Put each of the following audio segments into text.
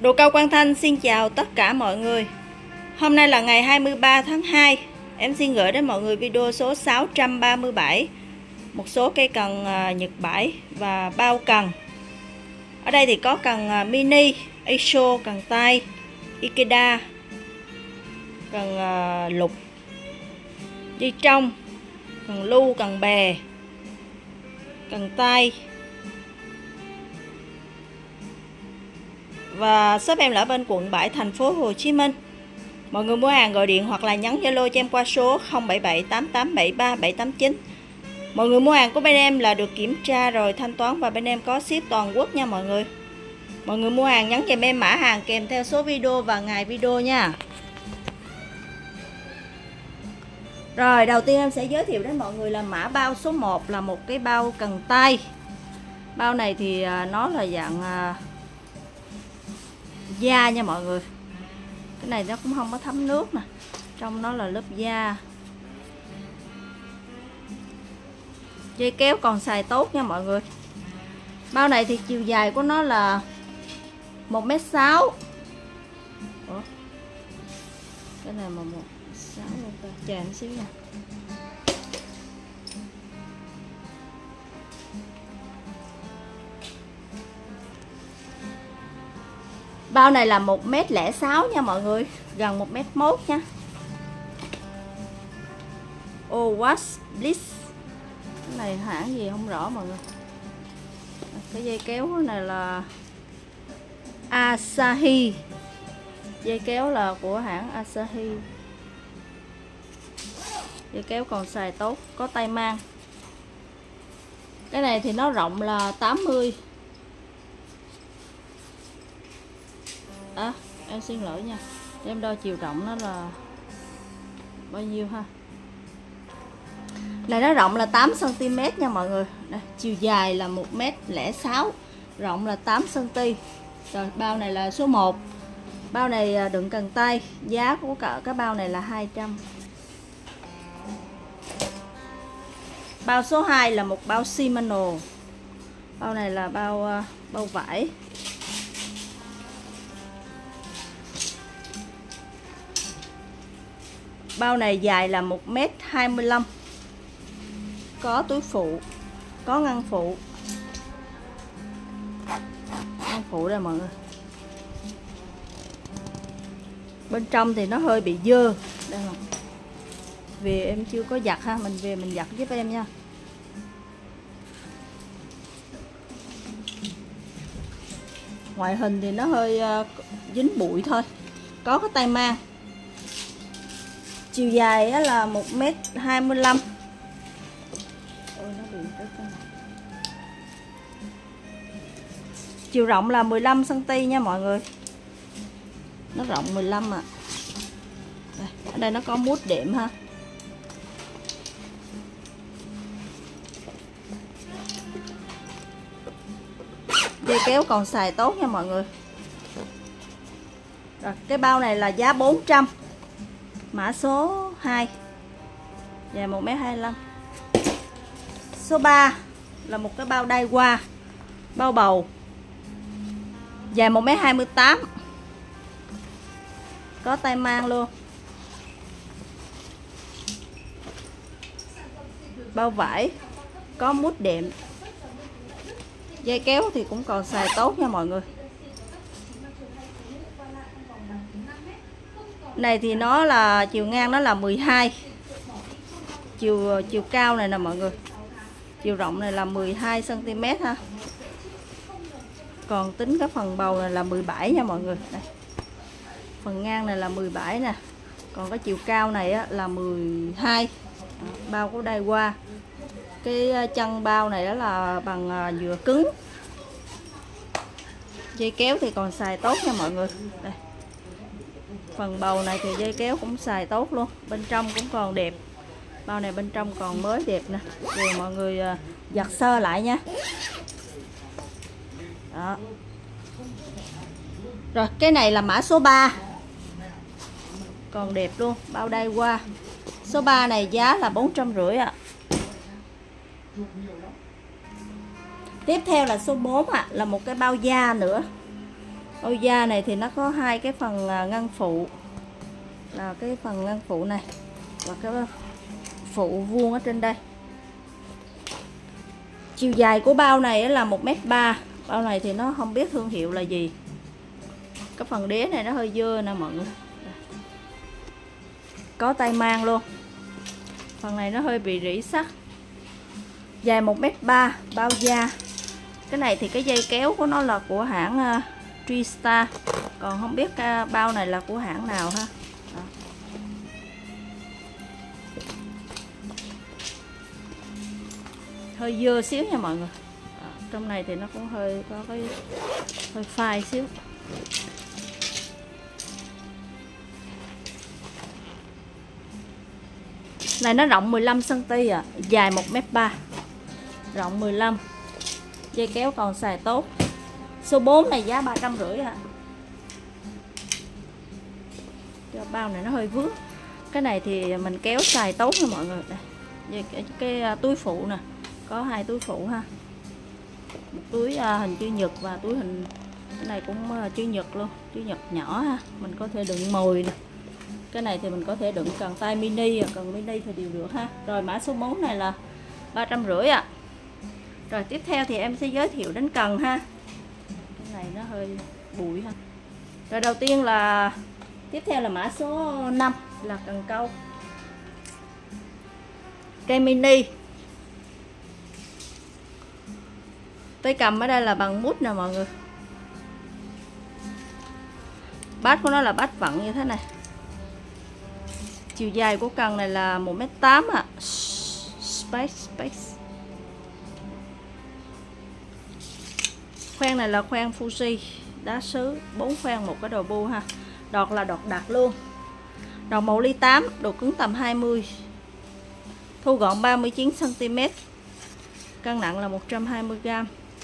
Đồ Cao Quang Thanh xin chào tất cả mọi người. Hôm nay là ngày 23 tháng 2. Em xin gửi đến mọi người video số 637. Một số cây cần Nhật Bãi và bao cần. Ở đây thì có cần mini, Aso, cần tay, Ikeda, cần lục, dây trong, cần lưu, cần bè, cần tay. Và shop em là ở bên quận 7 thành phố Hồ Chí Minh. Mọi người mua hàng gọi điện hoặc là nhắn Zalo cho em qua số 0778873789. Mọi người mua hàng của bên em là được kiểm tra rồi thanh toán và bên em có ship toàn quốc nha mọi người. Mọi người mua hàng nhắn kèm em mã hàng kèm theo số video và ngày video nha. Rồi đầu tiên em sẽ giới thiệu đến mọi người là mã bao số 1 là một cái bao cần tay. Bao này thì nó là dạng da nha mọi người. Cái này nó cũng không có thấm nước nè, trong nó là lớp da. Dây kéo còn xài tốt nha mọi người. Bao này thì chiều dài của nó là 1m6. Ủa? Cái này mà 1m6 luôn ta. Chờ một xíu nha. Bao này là 1m06 nha mọi người, gần 1m1 nha. Owas Bliss. Cái này hãng gì không rõ mọi người. Cái dây kéo này là Asahi. Dây kéo là của hãng Asahi. Dây kéo còn xài tốt, có tay mang. Cái này thì nó rộng là 80. Em xin lỗi nha, em đo chiều rộng nó là bao nhiêu ha. Này nó rộng là 8cm nha mọi người. Đây, chiều dài là 1m06, rộng là 8cm. Rồi bao này là số 1. Bao này đựng cần tay. Giá của cả cái bao này là 200. Bao số 2 là một bao Shimano. Bao này là bao vải. Bao này dài là 1m25. Có túi phụ, có ngăn phụ. Ngăn phụ đây mọi người. Bên trong thì nó hơi bị dơ. Đây không? Vì em chưa có giặt ha, mình về mình giặt giúp em nha. Ngoại hình thì nó hơi dính bụi thôi. Có cái tay mang. Chiều dài là 1m25. Chiều rộng là 15cm nha mọi người. Nó rộng 15 ạ. Đây, ở đây nó có mút đệm ha. Dây kéo còn xài tốt nha mọi người. Rồi, cái bao này là giá 400. Mã số 2. Dài 1m25. Số 3 là một cái bao đai qua, bao bầu. Dài 1m28. Có tay mang luôn. Bao vải, có mút đệm. Dây kéo thì cũng còn xài tốt nha mọi người. Này thì nó là chiều ngang nó là 12. Chiều cao này nè mọi người. Chiều rộng này là 12cm ha. Còn tính cái phần bầu này là 17 nha mọi người. Đây. Phần ngang này là 17 nè. Còn cái chiều cao này á, là 12. Bao của đai qua. Cái chân bao này đó là bằng dừa cứng. Dây kéo thì còn xài tốt nha mọi người. Đây. Phần bầu này thì dây kéo cũng xài tốt luôn. Bên trong cũng còn đẹp. Bao này bên trong còn mới đẹp nè. Rồi mọi người giặt sơ lại nha. Đó. Rồi cái này là mã số 3. Còn đẹp luôn. Bao đai qua. Số 3 này giá là 450 ạ. Tiếp theo là số 4 ạ. Là một cái bao da nữa. Ôi da này thì nó có hai cái phần ngăn phụ, là cái phần ngăn phụ này và cái phụ vuông ở trên đây. Chiều dài của bao này là 1m3. Bao này thì nó không biết thương hiệu là gì. Cái phần đế này nó hơi dơ nè mọi người. Có tay mang luôn. Phần này nó hơi bị rỉ sắt. Dài 1m3, bao da. Cái này thì cái dây kéo của nó là của hãng Tristar. Còn không biết bao này là của hãng nào ha. Đó. Hơi dơ xíu nha mọi người. Đó. Trong này thì nó cũng hơi có cái hơi phai xíu. Này nó rộng 15 cm à, dài 1m3. Rộng 15. Dây kéo còn xài tốt. Số 4 này giá 350 ạ. Bao này nó hơi vướng. Cái này thì mình kéo xài tốt nha mọi người. Đây. Cái túi phụ nè, có hai túi phụ ha. Một túi hình chữ nhật và túi hình, cái này cũng chữ nhật luôn, chữ nhật nhỏ ha. Mình có thể đựng mồi nè. Cái này thì mình có thể đựng cần tay mini, cần mini thì đều được ha. Rồi mã số 4 này là 350 ạ. Rồi tiếp theo thì em sẽ giới thiệu đến cần ha. Cái này nó hơi bụi ha. Rồi đầu tiên là tiếp theo là mã số 5 là cần câu. Cây mini. Tay cầm ở đây là bằng mút nè mọi người. Bát của nó là bát vặn như thế này. Chiều dài của cần này là 1m8 ạ. Space. Khoen này là khoen Fuji đá sứ, 4 khoen một cái đầu bu ha. Đọt là đọt đặc luôn. Đọt 1 ly 8, độ cứng tầm 20. Thu gọn 39 cm. Cân nặng là 120 g.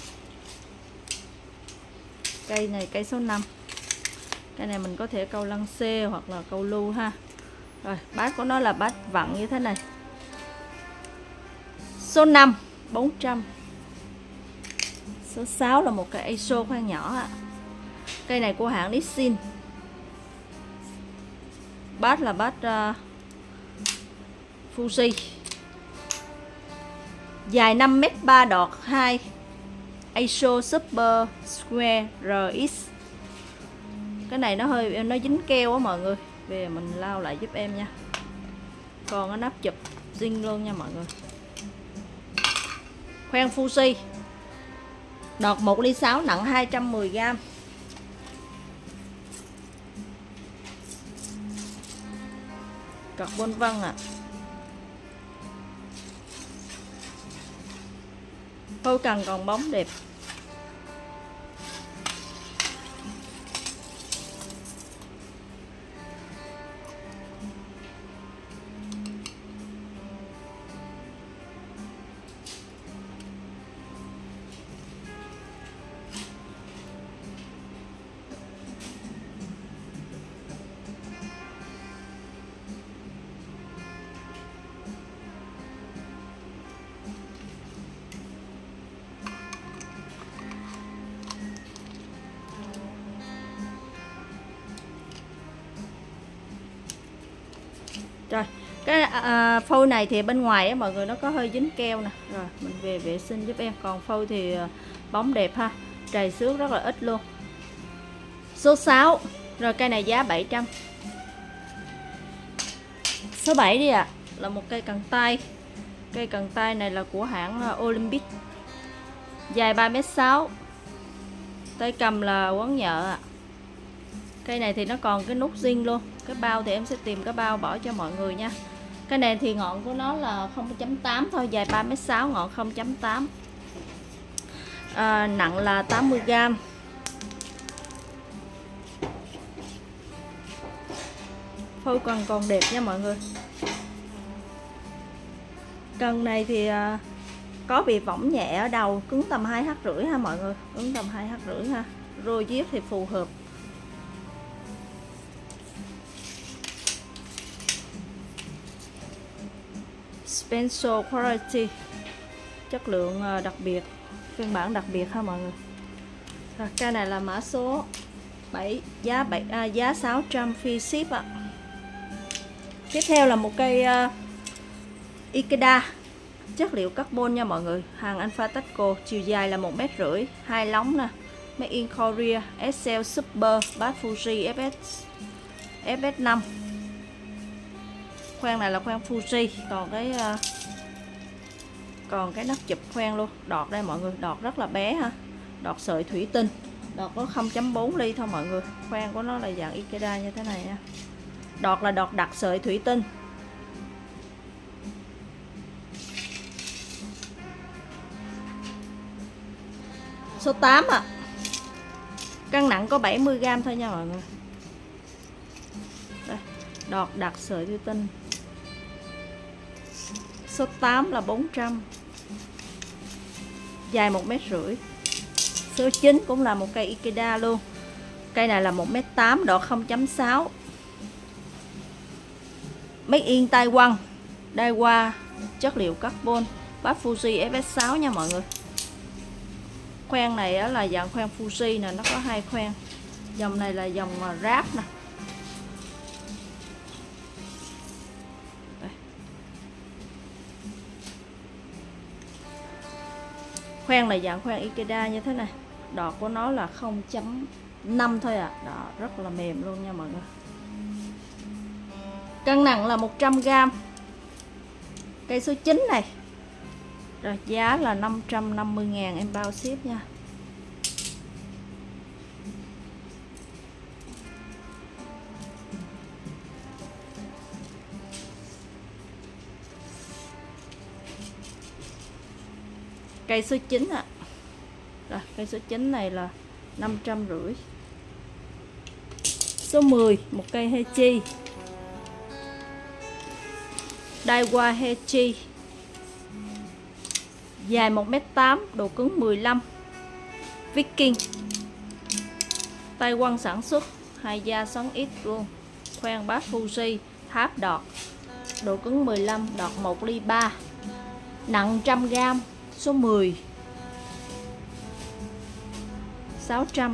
Cây này cây số 5. Cây này mình có thể câu lăng xê hoặc là câu lưu ha. Rồi, bát của nó là bát vặn như thế này. Số 5 400. Số 6 là một cái ISO khoan nhỏ ạ. Cây này của hãng Nissin. Bát là bát Fuji. Dài 5m3 đọt 2. ISO Super Square RX. Cái này nó hơi nó dính keo á mọi người. Về mình lau lại giúp em nha. Còn cái nắp chụp zin luôn nha mọi người. Khoen Fuji. Đọt 1 ly 6, nặng 210 g. Carbon vân ạ. Phôi cần còn bóng đẹp. Rồi, cái phôi này thì bên ngoài á mọi người nó có hơi dính keo nè. Rồi, mình về vệ sinh giúp em. Còn phôi thì bóng đẹp ha. Trầy xước rất là ít luôn. Số 6. Rồi cây này giá 700. Số 7 đi ạ. Là một cây cần tay. Cây cần tay này là của hãng Olympic. Dài 3m6. Tay cầm là quấn nhợ ạ. Cây này thì nó còn cái nút zin luôn. Cái bao thì em sẽ tìm cái bao bỏ cho mọi người nha. Cái này thì ngọn của nó là 0.8 thôi. Dài 3m6, ngọn 0.8. Nặng là 80 g. Phôi cần còn đẹp nha mọi người. Cần này thì có bị võng nhẹ ở đầu, cứng tầm 2,5 ha mọi người. Cứng tầm 2,5 ha. Rô giết thì phù hợp. Special quality, chất lượng đặc biệt, phiên bản đặc biệt ha mọi người. Rồi, cây này là mã số giá 600 free ship ạ. Tiếp theo là một cây Ikeda chất liệu carbon nha mọi người, hàng Alpha Tacco, chiều dài là 1,5 m, 2 lóng nè, made in Korea, SL Super, bát Fuji FS5. Khoen này là khoen Fuji, còn cái nắp chụp khoen luôn. Đọt đây mọi người, đọt rất là bé ha, đọt sợi thủy tinh, đọt có 0.4 ly thôi mọi người. Khoen của nó là dạng Ikeda như thế này nha. Đọt là đọt đặc sợi thủy tinh. Số 8 ạ. Cân nặng có 70g thôi nha mọi người. Đây, đọt đặc sợi thủy tinh. Số 8 là 400, dài 1,5 m. Số 9 cũng là một cây Ikeda luôn. Cây này là 1,8 m, đọt 0.6. Made in Taiwan, Daiwa, chất liệu carbon, bát Fuji FS6 nha mọi người. Khoen này là dạng khoen Fuji nè, nó có 2 khoen. Dòng này là dòng ráp nè. Đây. Khoen là dạng khoen Ikeda như thế này. Đọt của nó là 0.5 thôi ạ. Đó, rất là mềm luôn nha mọi người. Cân nặng là 100g. Cây số 9 này. Rồi giá là 550.000, em bao ship nha. Cây số 9 ạ. Rồi cây số 9 này là 550. Số 10, một cây Hechi, Daiwa Hechi, dài 1,8 m, độ cứng 15, Viking, Taiwan sản xuất, 2 da xoắn ít luôn, khoen bát Fuji, tháp đọt, độ cứng 15, đọt 1 ly 3, nặng 100g. Số 10, 600.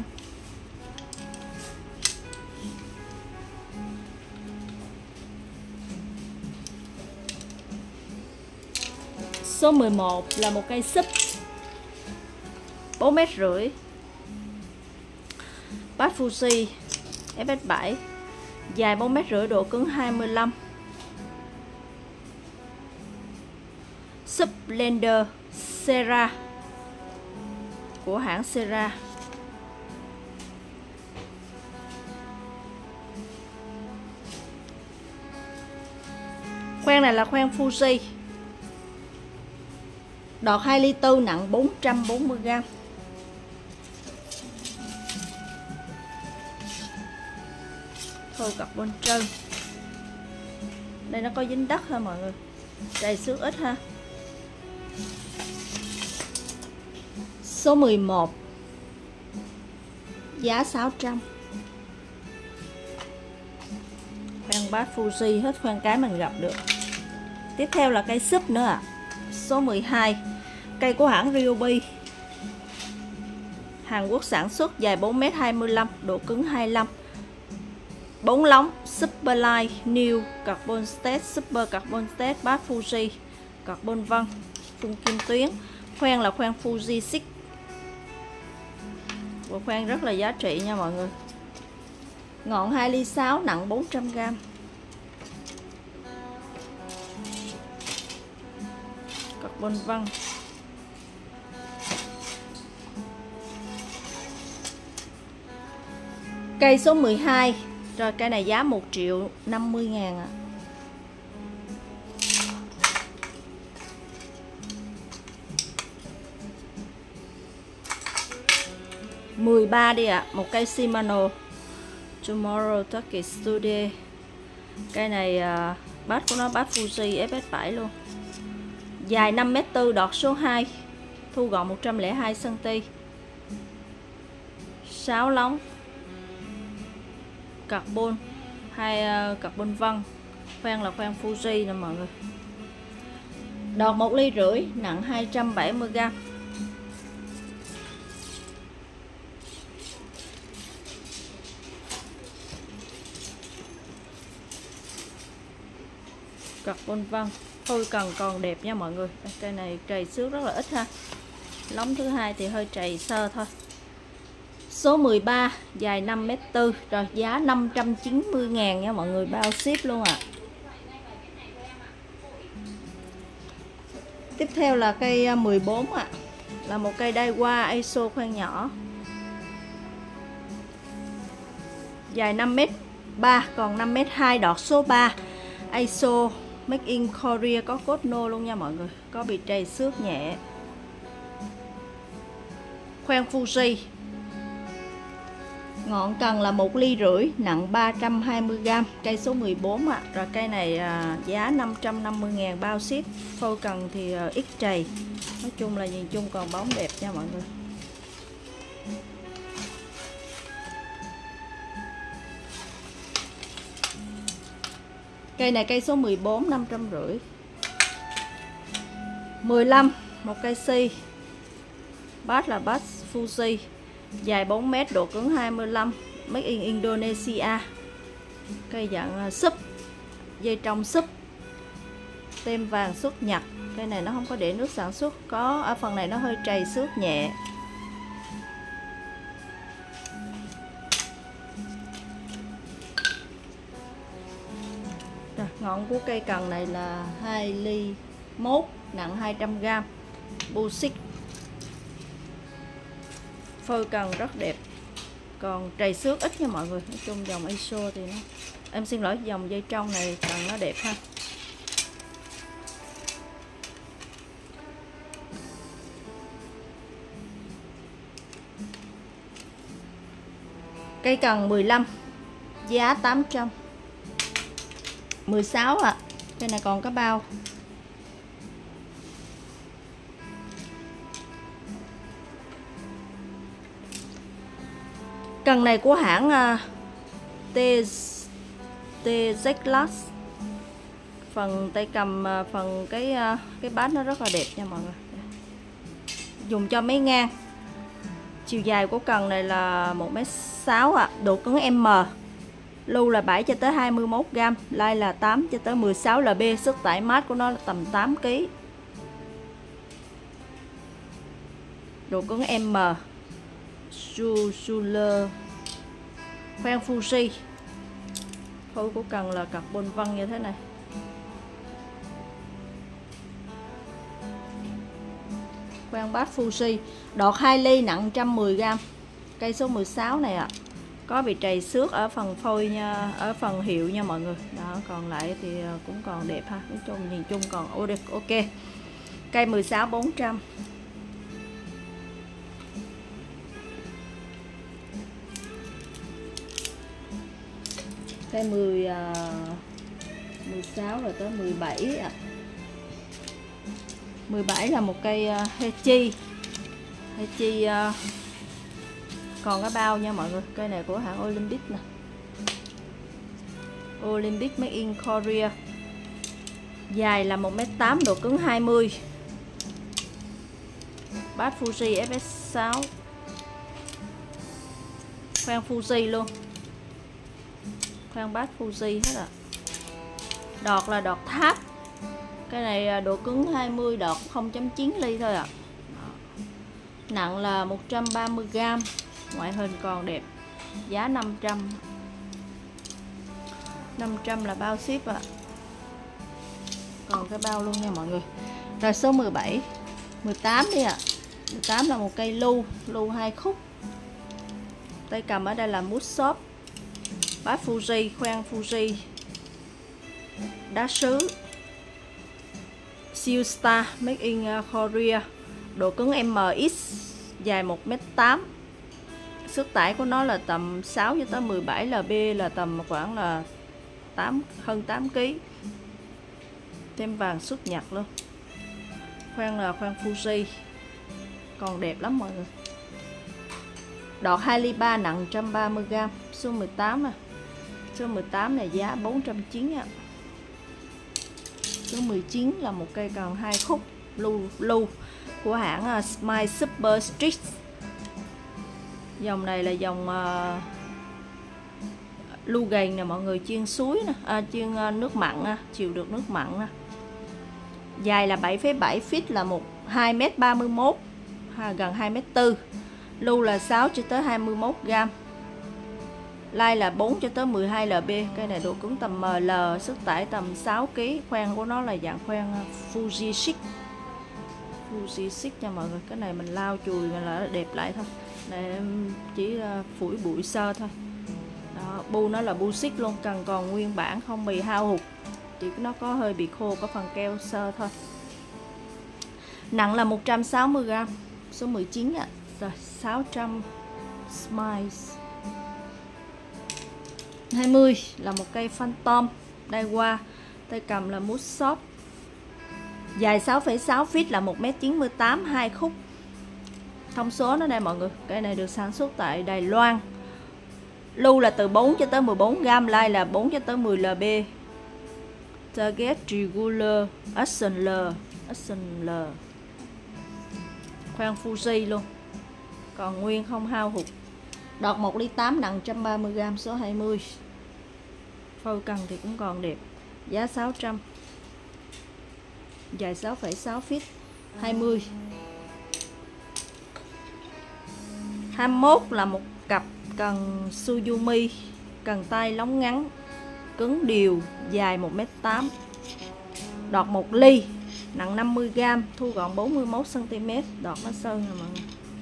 Số 11 là một cây súp 4,5 m, bát Fuji FS7, dài 4,5 m, độ cứng 25, súp Blender Sera của hãng Sera. Khoen này là khoen Fuji, đọt 2 ly 4, nặng 440g. Thô carbon trơn. Đây nó có dính đất ha mọi người, đầy xước ít ha. Số 11, giá 600. Khoen bát Fuji, hết khoen cái mình gặp được. Tiếp theo là cây súp nữa ạ. Số 12, cây của hãng Ryobi, Hàn Quốc sản xuất, dài 4,25 m, độ cứng 25, 4 lóng, Superlight New Carbon State, Super Carbon State, bát Fuji carbon vân, phun kim tuyến. Khoen là khoen Fuji 6. Bộ khoen rất là giá trị nha mọi người. Ngọn 2 ly 6, nặng 400g. Carbon vân. Cây số 12. Rồi cây này giá 1.050.000 ạ. À. 13 đi ạ. Một cây Shimano Tomorrow Turkish Studio. Cây này bát của nó bát Fuji FS7 luôn. Dài 5,4 m, đọt số 2, thu gọn 102 cm, 6 lóng, carbon, 2 carbon vân. Khoen là khoen Fuji nè mọi người. Đọt 1,5 ly, nặng 270g. carbon vân. Phôi cần còn đẹp nha mọi người. Cây này trầy xước rất là ít ha. Lóng thứ hai thì hơi trầy sơ thôi. Số 13 dài 5m4, rồi giá 590.000 nha mọi người, bao ship luôn ạ. Tiếp theo là cây 14 ạ. Là một cây Daiwa ISO khoan nhỏ. Dài 5m3 còn 5m2, đọt số 3. ISO Make in Korea, có code no luôn nha mọi người, có bị trầy xước nhẹ. Khoan Fuji. Ngọn cần là 1,5 ly, nặng 320g, cây số 14 ạ. Rồi cây này giá 550.000 bao ship. Phôi cần thì ít trầy. Nói chung là nhìn chung còn bóng đẹp nha mọi người. Cây này cây số 14, 550. 15, một cây si. Bát là bát Fuji, dài 4m, độ cứng 25, Make in Indonesia. Cây dạng súp, dây trong súp, tem vàng xuất Nhật. Cây này nó không có để nước sản xuất, có ở phần này nó hơi trầy xước nhẹ. Rồi, ngọn của cây cần này là 2,1 ly, nặng 200g, Bushik. Phôi cần rất đẹp, còn trầy xước ít nha mọi người. Nói chung dòng ISO thì nó, em xin lỗi, dòng dây trong này cần nó đẹp ha. Cây cần 15, giá 800. 16 ạ. Cây này còn có bao. Cần này của hãng TZ Glass. Phần tay cầm, phần cái bát nó rất là đẹp nha mọi người. Dùng cho máy ngang. Chiều dài của cần này là 1m6 ạ, độ cứng M. Lưu là 7 cho tới 21g, lai là 8 cho tới 16 lb, sức tải mát của nó là tầm 8 kg. Độ cứng M. Suler. Khoan Fuji. Phôi của cần là carbon vân như thế này. Khoan bát Fuji, đọt 2 ly, nặng 110g. Cây số 16 này ạ. Có bị trầy xước ở phần phôi nha, ở phần hiệu nha mọi người. Đó, còn lại thì cũng còn đẹp ha. Nói chung nhìn chung còn ok. Cây 16, 400. Cây 16 rồi tới 17 ạ. 17 là một cây Hechi. Hechi còn cái bao nha mọi người. Cây này của hãng Olympic nè. Olympic Make in Korea. Dài là 1m8, độ cứng 20. Bát Fuji FS6. Khoan Fuji luôn. Khoan bát Fuji hết ạ. Đọt là đọt tháp. Cái này độ cứng 20, đọt 0.9 ly thôi ạ. Nặng là 130g. Ngoại hình còn đẹp. Giá 500. 500 là bao ship ạ. Còn cái bao luôn nha mọi người. Rồi số 17. 18 đi ạ. 18 là một cây lưu 2 khúc. Tay cầm ở đây là mút xốp. Bát Fuji, khoan Fuji. Đá sứ. Siêu Star Make in Korea. Độ cứng MX, dài 1m8. Sức tải của nó là tầm 6 cho tới 17 lb, là tầm khoảng là hơn 8 kg. Tem vàng xuất Nhật luôn. Khoan là khoan Fuji. Còn đẹp lắm mọi người. Đọt 2,3 ly, nặng 130g. Số 18 nè. Số 18 này giá 490 ạ. Số 19 là một cây cần 2 khúc lưu của hãng Smile Super Street. Dòng này là dòng Lu gầy nè mọi người, chiên suối nè, chiên nước mặn nè, chịu được nước mặn nè. Dài là 7,7 feet là 2m31, gần 2m4. Lu là 6 cho tới 21 gram. Lai là 4 cho tới 12 lb. Cây này độ cứng tầm ML, sức tải tầm 6 kg. Khoen của nó là dạng khoen Fuji Six nha mọi người. Cái này mình lau chùi là đẹp lại thôi. Này em chỉ phủi bụi sơ thôi. Đó, bu nó là bu xích luôn, cần còn nguyên bản, không bị hao hụt, chỉ nó có hơi bị khô, có phần keo sơ thôi. Nặng là 160g, số 19 ạ. Rồi 600 Smiles. 20 là một cây Phantom Daiwa, tay cầm là mút shop, dài 6,6 feet là 1m98, 2 khúc. Thông số nó đây mọi người. Cây này được sản xuất tại Đài Loan. Lu là từ 4 cho tới 14 gram, lai là 4 cho tới 10 lb. Target Regular Action L. Khoan Fuji luôn, còn nguyên không hao hụt. Đọt 1,8 ly, nặng 130 gram, số 20. Phôi cần thì cũng còn đẹp. Giá 600. Dài 6,6 feet, 20. 21 là một cặp cần Suzumi, cần tay lóng ngắn, cứng đều, dài 1m8, đọt 1 ly, nặng 50g, thu gọn 41cm, đọt nó sơn nè mọi người.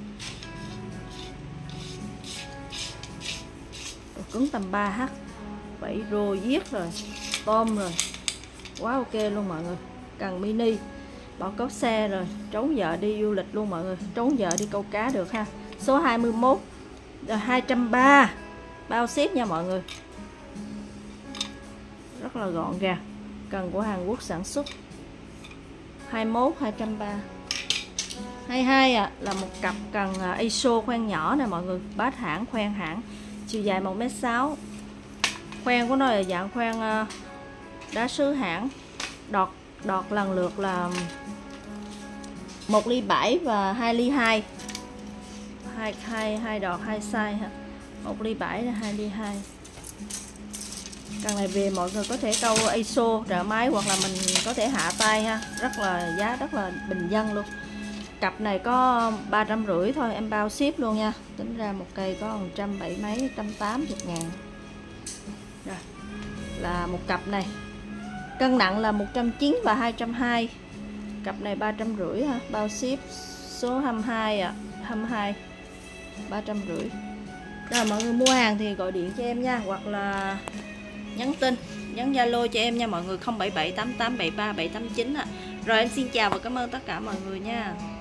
Cứng tầm 3H, vảy rô giết rồi, tôm rồi, quá ok luôn mọi người. Cần mini, bỏ cốp xe rồi, trốn vợ đi du lịch luôn mọi người, trốn vợ đi câu cá được ha. Số 21, 230, bao ship nha mọi người, rất là gọn gàng, cần của Hàn Quốc sản xuất. 21, 230. 22 là một cặp cần ISO khoen nhỏ nè mọi người, bát hãng, khoen hãng, chiều dài 1m6, khoen của nó là dạng khoen đá sứ hãng, đọt lần lượt là 1,7 ly và 2,2 ly, hai đọt, hai size ha. 1,7 ly và 2,2 ly. Cần này về mọi người có thể câu ISO trợ máy hoặc là mình có thể hạ tay ha, rất là giá rất là bình dân luôn. Cặp này có 350 thôi, em bao ship luôn nha. Tính ra một cây có 170 mấy, 180 ngàn. Rồi, là một cặp này. Cân nặng là 190 và 220. Cặp này 350 ha, bao ship. Số 22 ạ, 22, 350. Rồi mọi người mua hàng thì gọi điện cho em nha, hoặc là nhắn tin, nhắn Zalo cho em nha mọi người, 0778873789 ạ. Rồi em xin chào và cảm ơn tất cả mọi người nha.